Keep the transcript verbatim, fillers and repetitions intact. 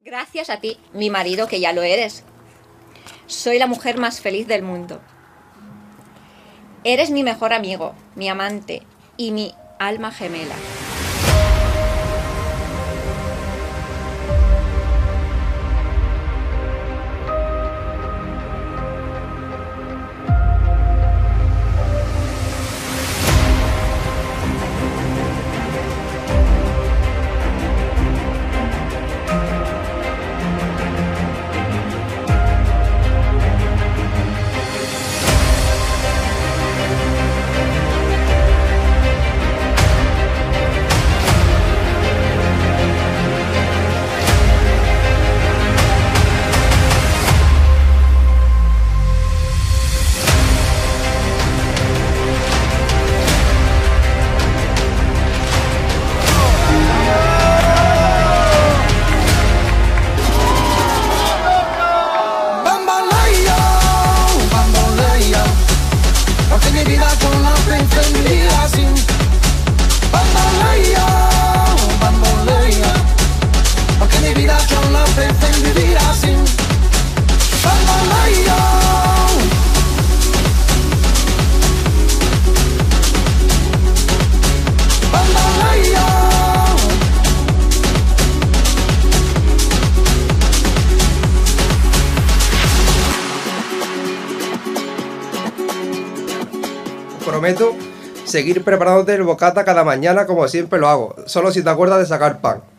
Gracias a ti, mi marido, que ya lo eres. Soy la mujer más feliz del mundo. Eres mi mejor amigo, mi amante y mi alma gemela. Prometo seguir preparándote el bocata cada mañana como siempre lo hago, solo si te acuerdas de sacar pan.